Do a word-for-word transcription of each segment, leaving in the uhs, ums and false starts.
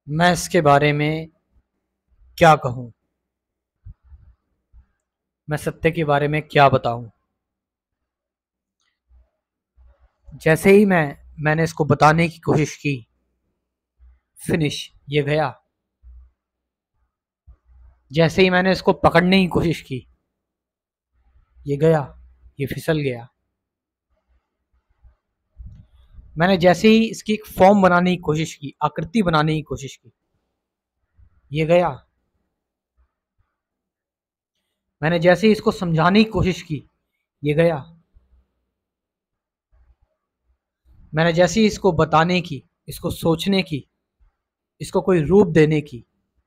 मैं इसके बारे में क्या कहूँ? मैं सत्य के बारे में क्या बताऊँ? जैसे ही मैं मैंने इसको बताने की कोशिश की, फिनिश, ये गया। जैसे ही मैंने इसको पकड़ने की कोशिश की, ये गया, ये फिसल गया। मैंने जैसे ही इसकी एक फॉर्म बनाने की कोशिश की, आकृति बनाने की कोशिश की, ये गया। मैंने जैसे ही इसको समझाने की कोशिश की, ये गया। मैंने जैसे ही इसको बताने की, इसको सोचने की, इसको कोई रूप देने की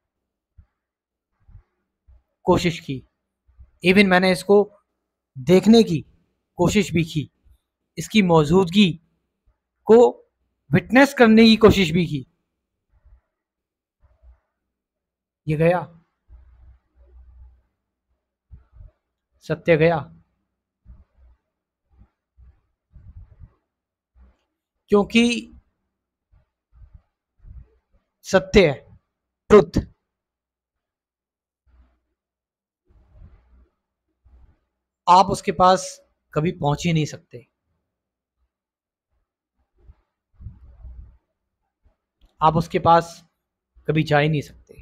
कोशिश की, इवन मैंने इसको देखने की कोशिश भी की, इसकी मौजूदगी को विटनेस करने की कोशिश भी की, ये गया। सत्य गया। क्योंकि सत्य है, ट्रुथ, आप उसके पास कभी पहुंच ही नहीं सकते। आप उसके पास कभी जा ही नहीं सकते।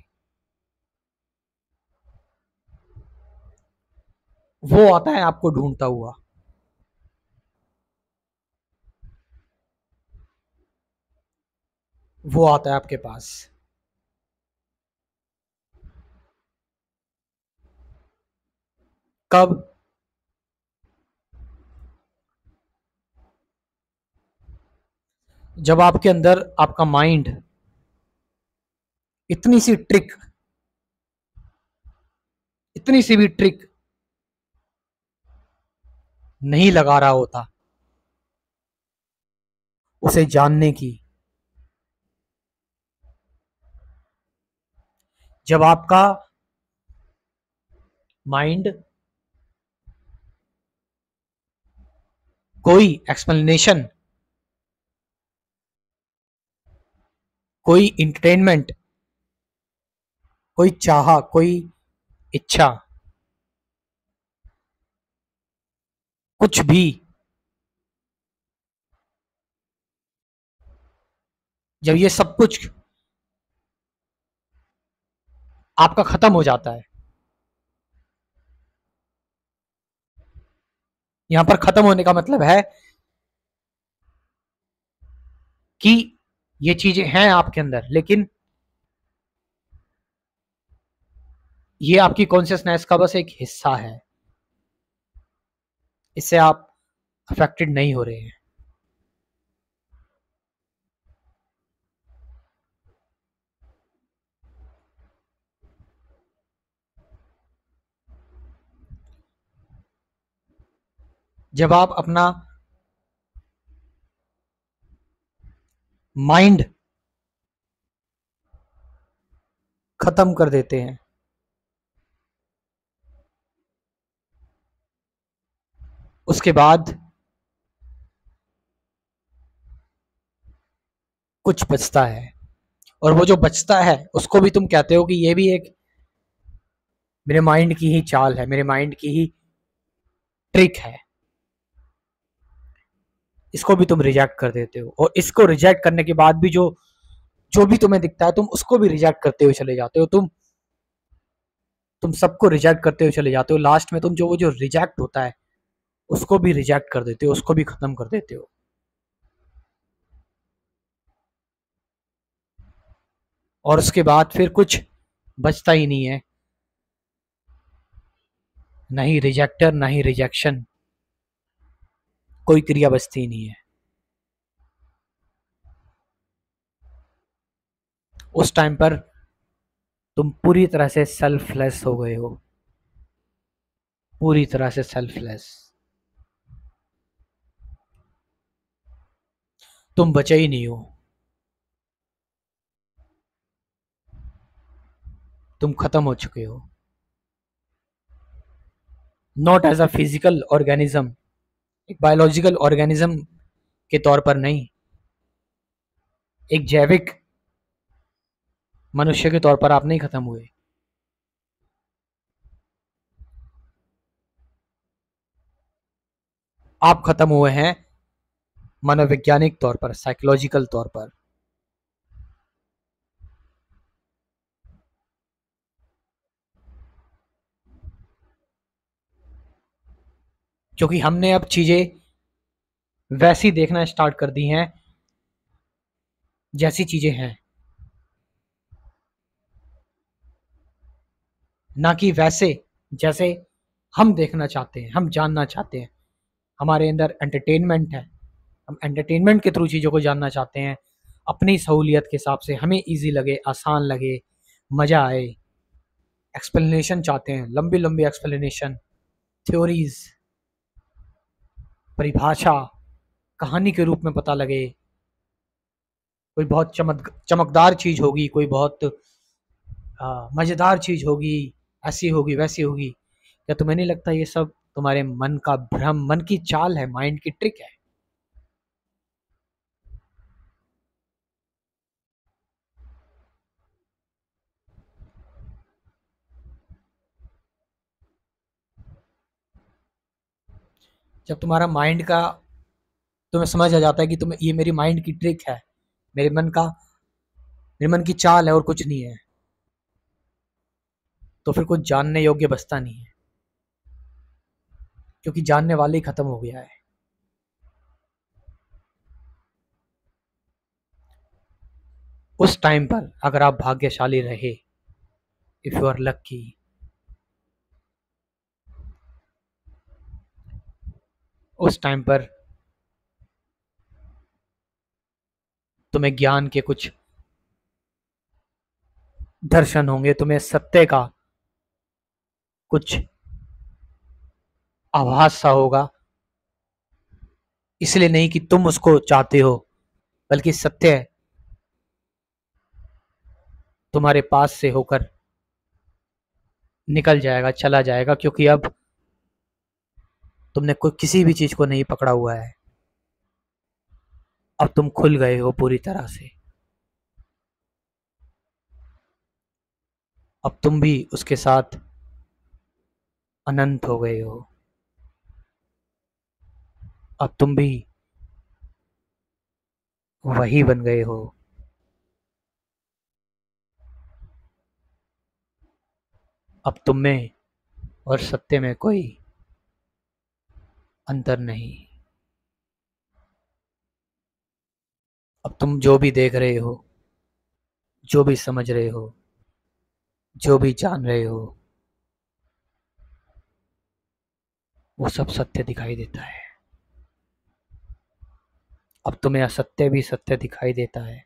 वो आता है आपको ढूंढता हुआ। वो आता है आपके पास। कब? जब आपके अंदर आपका माइंड इतनी सी ट्रिक, इतनी सी भी ट्रिक नहीं लगा रहा होता उसे जानने की। जब आपका माइंड कोई एक्सप्लेनेशन, कोई इंटरटेनमेंट, कोई चाह, कोई इच्छा, कुछ भी, जब ये सब कुछ आपका खत्म हो जाता है, यहां पर खत्म होने का मतलब है कि ये चीजें हैं आपके अंदर, लेकिन ये आपकी कॉन्शियसनेस का बस एक हिस्सा है। इससे आप अफेक्टेड नहीं हो रहे हैं। जब आप अपना माइंड खत्म कर देते हैं, उसके बाद कुछ बचता है, और वो जो बचता है उसको भी तुम कहते हो कि ये भी एक मेरे माइंड की ही चाल है, मेरे माइंड की ही ट्रिक है। इसको भी तुम रिजेक्ट कर देते हो, और इसको रिजेक्ट करने के बाद भी जो जो भी तुम्हें दिखता है, तुम उसको भी रिजेक्ट करते हुए चले जाते हो। तुम तुम सबको रिजेक्ट करते हुए चले जाते हो। लास्ट में तुम जो वो जो रिजेक्ट होता है उसको भी रिजेक्ट कर देते हो, उसको भी खत्म कर देते हो। और उसके बाद फिर कुछ बचता ही नहीं है, ना ही रिजेक्टर, ना ही रिजेक्शन, कोई क्रिया बचती ही नहीं है। उस टाइम पर तुम पूरी तरह से सेल्फलेस हो गए हो, पूरी तरह से सेल्फलेस। तुम बचे ही नहीं हो, तुम खत्म हो चुके हो। Not as a physical organism, एक बायोलॉजिकल ऑर्गेनिज्म के तौर पर नहीं, एक जैविक मनुष्य के तौर पर आप नहीं खत्म हुए। आप खत्म हुए हैं मनोवैज्ञानिक तौर पर, साइकोलॉजिकल तौर पर। क्योंकि हमने अब चीजें वैसी देखना स्टार्ट कर दी हैं जैसी चीजें हैं, ना कि वैसे जैसे हम देखना चाहते हैं, हम जानना चाहते हैं। हमारे अंदर एंटरटेनमेंट है, हम एंटरटेनमेंट के थ्रू चीज़ों को जानना चाहते हैं, अपनी सहूलियत के हिसाब से, हमें इजी लगे, आसान लगे, मज़ा आए। एक्सप्लेनेशन चाहते हैं, लंबी लंबी एक्सप्लेनेशन, थ्योरीज, परिभाषा कहानी के रूप में पता लगे। कोई बहुत चमक चमकदार चीज़ होगी, कोई बहुत मज़ेदार चीज़ होगी, ऐसी होगी वैसी होगी। क्या तुम्हें नहीं लगता ये सब तुम्हारे मन का भ्रम, मन की चाल है, माइंड की ट्रिक है? जब तुम्हारा माइंड का तुम्हें समझ आ जाता है कि तुम्हें ये मेरी माइंड की ट्रिक है, मेरे मन का मेरे मन की चाल है और कुछ नहीं है, तो फिर कुछ जानने योग्य बचता नहीं है, क्योंकि जानने वाले ही खत्म हो गया है। उस टाइम पर अगर आप भाग्यशाली रहे, इफ यू आर लकी, उस टाइम पर तुम्हें ज्ञान के कुछ दर्शन होंगे, तुम्हें सत्य का कुछ आभास सा होगा। इसलिए नहीं कि तुम उसको चाहते हो, बल्कि सत्य तुम्हारे पास से होकर निकल जाएगा, चला जाएगा, क्योंकि अब तुमने कोई किसी भी चीज को नहीं पकड़ा हुआ है। अब तुम खुल गए हो पूरी तरह से। अब तुम भी उसके साथ अनंत हो गए हो। अब तुम भी वही बन गए हो। अब तुम में और सत्य में कोई अंतर नहीं। अब तुम जो भी देख रहे हो, जो भी समझ रहे हो, जो भी जान रहे हो, वो सब सत्य दिखाई देता है। अब तुम्हें असत्य भी सत्य दिखाई देता है।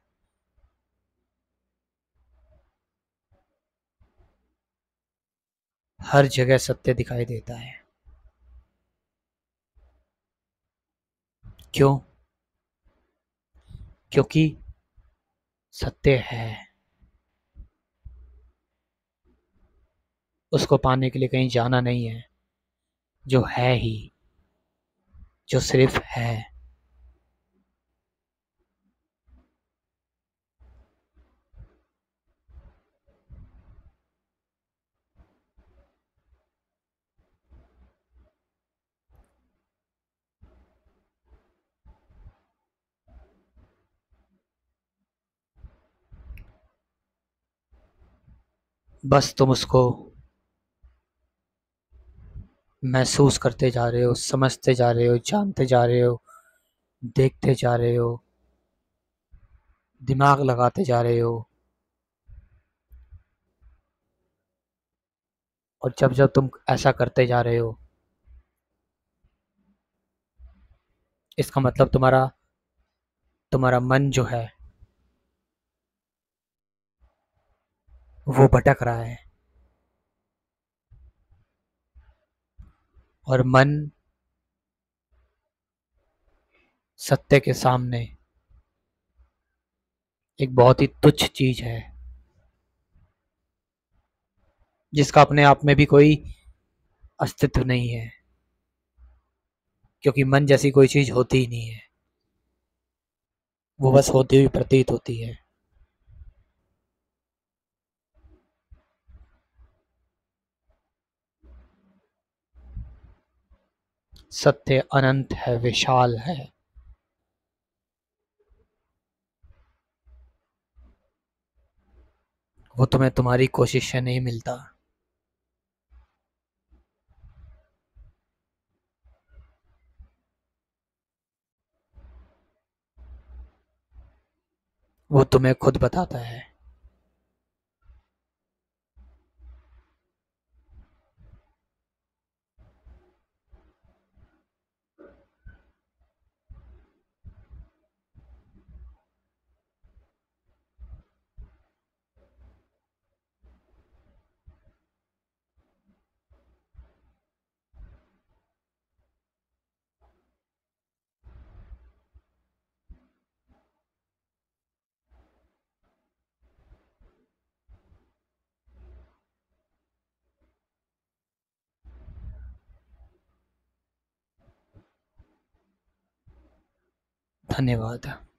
हर जगह सत्य दिखाई देता है। क्यों? क्योंकि सत्य है। उसको पाने के लिए कहीं जाना नहीं है, जो है ही, जो सिर्फ है। बस तुम उसको महसूस करते जा रहे हो, समझते जा रहे हो, जानते जा रहे हो, देखते जा रहे हो, दिमाग लगाते जा रहे हो। और जब जब तुम ऐसा करते जा रहे हो, इसका मतलब तुम्हारा तुम्हारा मन जो है वो भटक रहा है। और मन सत्य के सामने एक बहुत ही तुच्छ चीज है, जिसका अपने आप में भी कोई अस्तित्व नहीं है, क्योंकि मन जैसी कोई चीज होती ही नहीं है। वो बस होती हुई प्रतीत होती है। सत्य अनंत है, विशाल है। वो तुम्हें तुम्हारी कोशिश से नहीं मिलता। वो तुम्हें खुद बताता है। धन्यवाद।